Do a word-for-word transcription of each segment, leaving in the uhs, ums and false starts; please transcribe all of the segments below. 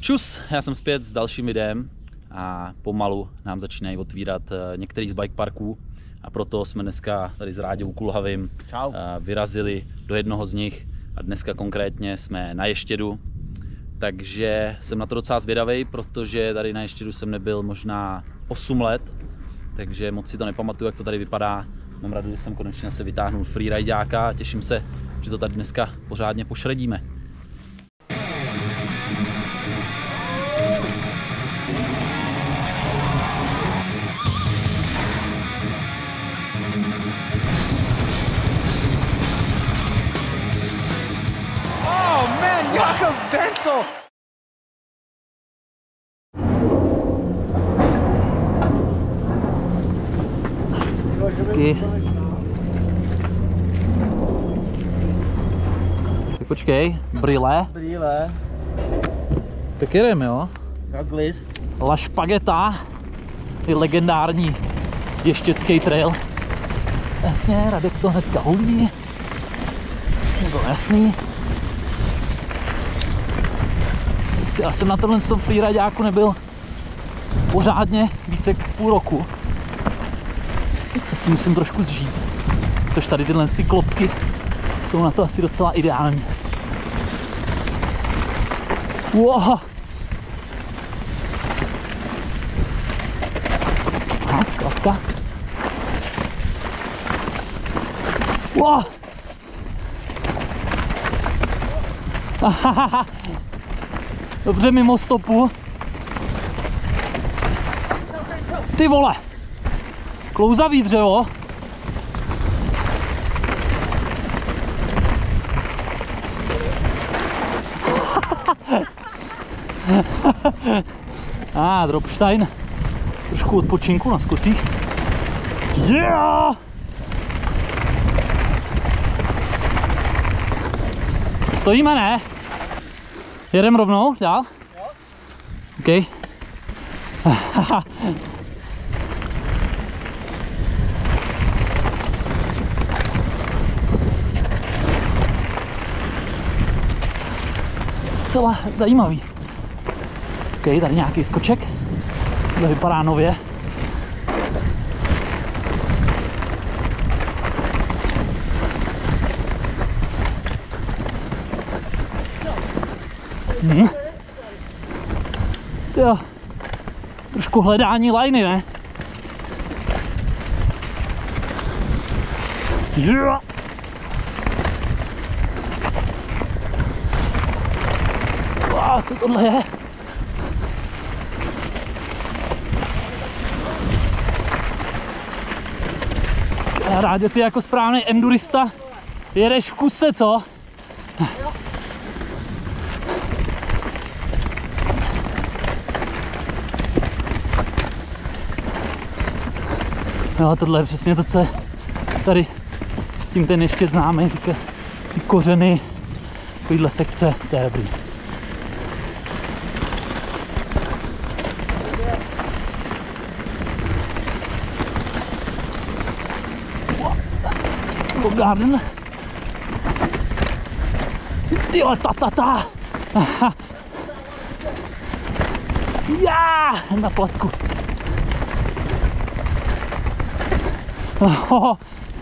Čus, já jsem zpět s dalším videem a pomalu nám začínají otvírat některý z bike parků a proto jsme dneska tady s Ráďou Kulhavým Čau. vyrazili do jednoho z nich a dneska konkrétně jsme na Ještědu. Takže jsem na to docela zvědavý, protože tady na Ještědu jsem nebyl možná osm let, takže moc si to nepamatuju, jak to tady vypadá. Mám rád, že jsem konečně se vytáhnul freerideáka a těším se, že to tady dneska pořádně pošredíme. Oh man, Jakob Wenzel! Taky. Tak počkej, brýle. Brýle. Tak jedeme, jo? Goggles. La Špageta je legendární ještědský trail. Jasně, Radek to hnedka hulí. Bylo jasný. Já jsem na tomhle tom freerideáku nebyl pořádně více jak půl roku. Tak se s tím musím trošku zžít. Což tady tyhle ty klopky jsou na to asi docela ideální. Wow. Aha, zkrátka. Wow. Dobře, mimo stopu. Ty vole. Klouzavý dřevo. A ah, Dropstein. Trošku odpočinku na skocích. Yeah! Stojíme, ne? Jedem rovnou dál? Jo. OK. Celá zajímavý. OK, tady nějaký skoček. To vypadá nově. Hm. Jo, trošku hledání lajny, ne? Yeah. Wow, co tohle je? Ráďo, ty jako správný endurista jedeš v kuse, co? No, tohle je přesně to, co je tady tím ten ještě známý, ty, ty kořeny, takovýhle sekce, to je dobrý. Wow. Garden. Tyjo, ta, ta, ta. Já, na placku. Oh.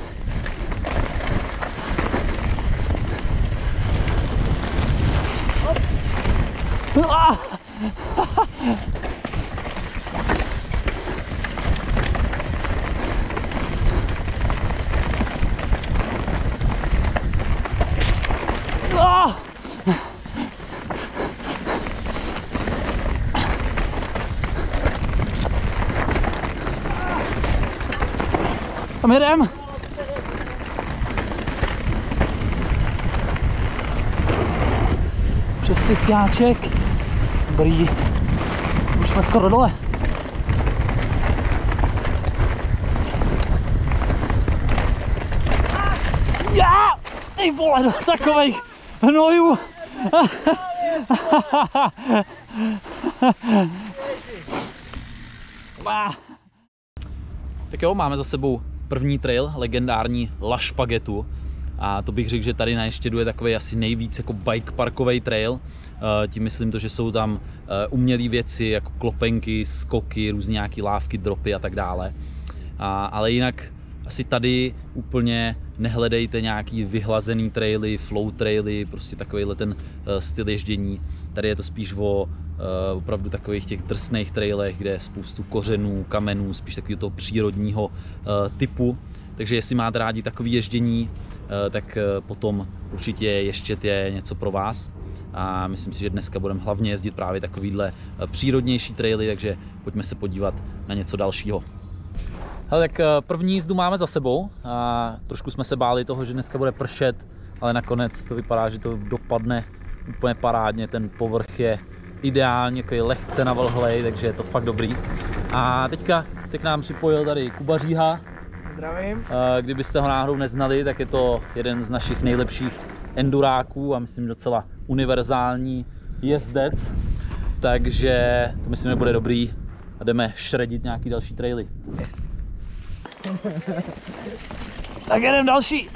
Ah. Ah. Tam jedem. Přes cestáček. Dobrý. Už jsme skoro dole. Já! Ty vole, do takovejch hnojů. Tak jo, máme za sebou první trail, legendární La Špagetu. A to bych řekl, že tady na Ještědu je takový asi nejvíc jako bike parkový trail. Tím myslím to, že jsou tam umělé věci jako klopenky, skoky, různé nějaké lávky, dropy a tak dále. A, ale jinak asi tady úplně nehledejte nějaký vyhlazený traily, flow traily, prostě takovýhle ten styl ježdění. Tady je to spíš o uh, opravdu takových těch drsných trailech, kde je spoustu kořenů, kamenů, spíš takového toho přírodního uh, typu. Takže jestli máte rádi takové ježdění, uh, tak uh, potom určitě Ještěd je něco pro vás. A myslím si, že dneska budeme hlavně jezdit právě takovýhle uh, přírodnější traily, takže pojďme se podívat na něco dalšího. Hele, tak první jízdu máme za sebou a trošku jsme se báli toho, že dneska bude pršet, ale nakonec to vypadá, že to dopadne úplně parádně, ten povrch je ideálně takový lehce navlhlej, takže je to fakt dobrý. A teďka se k nám připojil tady Kuba Říha. Zdravím. Kdybyste ho náhodou neznali, tak je to jeden z našich nejlepších enduráků a myslím docela univerzální jezdec, takže to myslím, že bude dobrý a jdeme šredit nějaký další traily. Yes. Tak jedem další.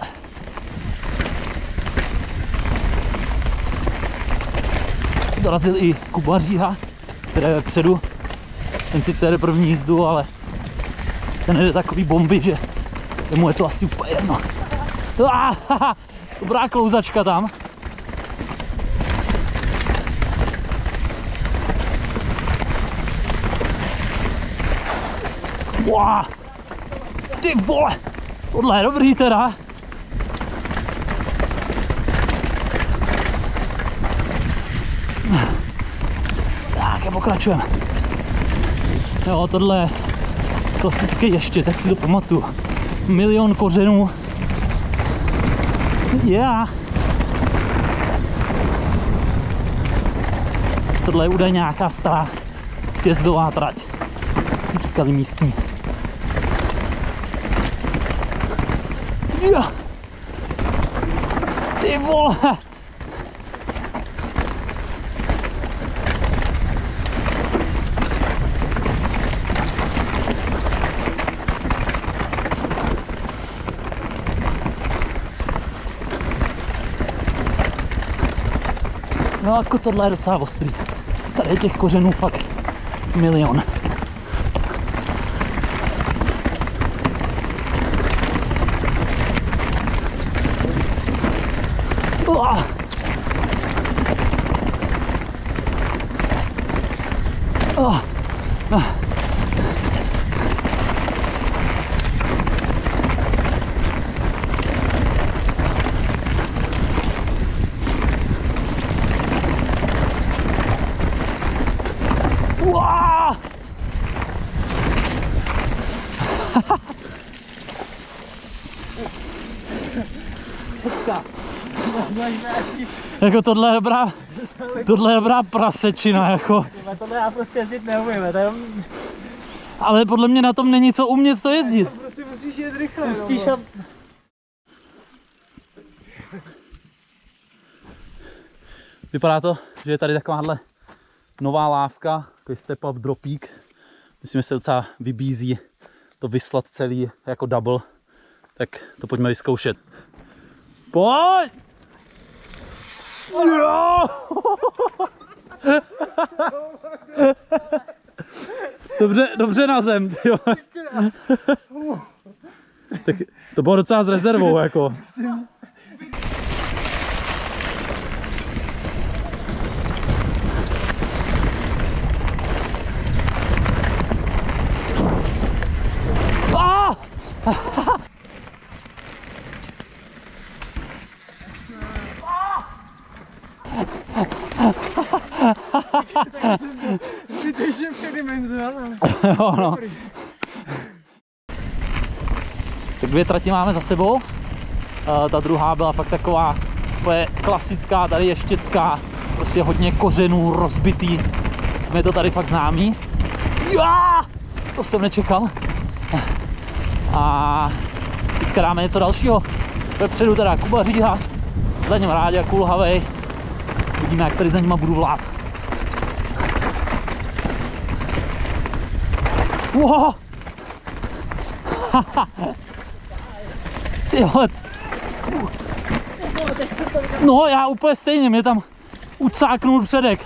Dorazil i Kuba Říha, který je vepředu. Ten sice jede první jízdu, ale ten jede takový bomby, že mu je to asi úplně jedno. Ah, dobrá klouzačka tam. Wow. Ty vole, tohle je dobrý teda. Tak a pokračujeme. Jo, tohle je klasické Ještěd, tak si to pamatuju. Milion kořenů. Yeah. Tohle je údajně nějaká stará sjezdová trať. Říkali místní. Yeah. Ty vole! No jako tohle je docela ostrý. Tady je těch kořenů fakt milion. Oh. Oh. Ah. Wow. Jako tohle je dobrá, tohle je dobrá prasečina, jako. Tohle já prostě jezdit neumím, tam... Ale podle mě na tom není co umět to jezdit. To prostě musíš jet rychle, musíš a... Vypadá to, že je tady takováhle nová lávka, takový step up dropík. Myslím, že se docela vybízí to vyslat celý jako double. Tak to pojďme vyzkoušet. Pojď! Jo! Dobře, dobře na zem, jo. Tak to bylo docela s rezervou, jako. Ah! Vytečím předimenzované. Jo, no. Tak dvě trati máme za sebou. Uh, ta druhá byla fakt taková klasická, tady ještědská. Prostě hodně kořenů, rozbitý. Je to tady fakt známý. Já! To jsem nečekal. A teďka dáme něco dalšího. Vepředu teda Kuba Říha, za ním Ráďa kulhavej. Vidíme, jak tady za nima budu vlát. Wow. Tyhle. No já úplně stejně, mě tam ucáknul předek.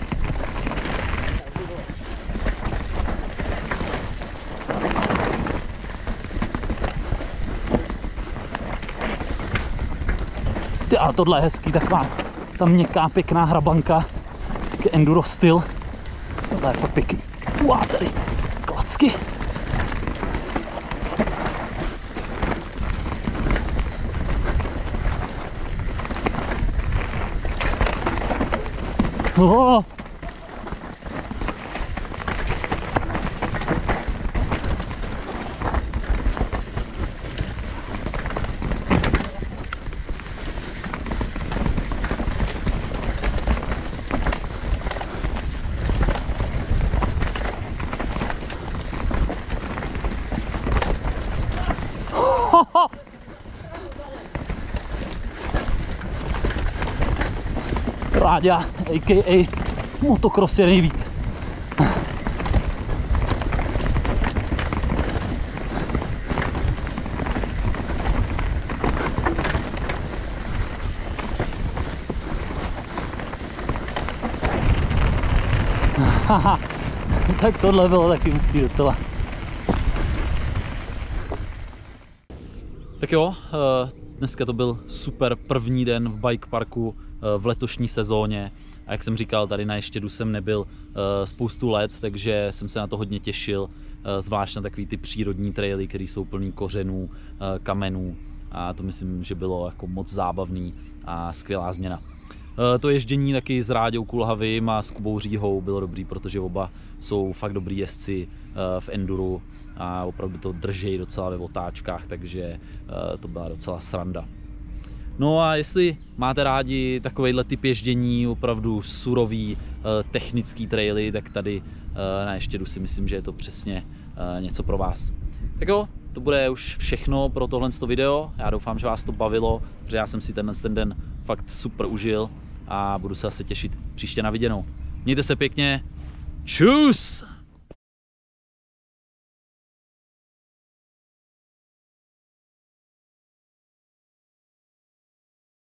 Ty, ale tohle je hezký, taková tam měkká pěkná hrabanka, taky enduro styl. Tohle je fakt pěkný. Uá, tady klacky. Oh. Ráďa, a ká a motocross je nejvíc. Haha, tak tohle bylo taky hustý docela. Tak jo, dneska to byl super první den v bike parku v letošní sezóně. A jak jsem říkal, tady na Ještědu jsem nebyl spoustu let, takže jsem se na to hodně těšil, zvlášť na takový ty přírodní traily, které jsou plný kořenů, kamenů. A to myslím, že bylo jako moc zábavný a skvělá změna. To ježdění taky s Ráďou Kulhavým a s Kubou Říhou bylo dobrý, protože oba jsou fakt dobrý jezdci v enduru a opravdu to drží docela ve otáčkách, takže to byla docela sranda. No a jestli máte rádi takovejhle typ ježdění, opravdu surový technický traily, tak tady na Ještědu si myslím, že je to přesně něco pro vás. Tak jo, to bude už všechno pro tohle video. Já doufám, že vás to bavilo, protože já jsem si tenhle ten den fakt super užil a budu se asi těšit příště na viděnou. Mějte se pěkně, čus!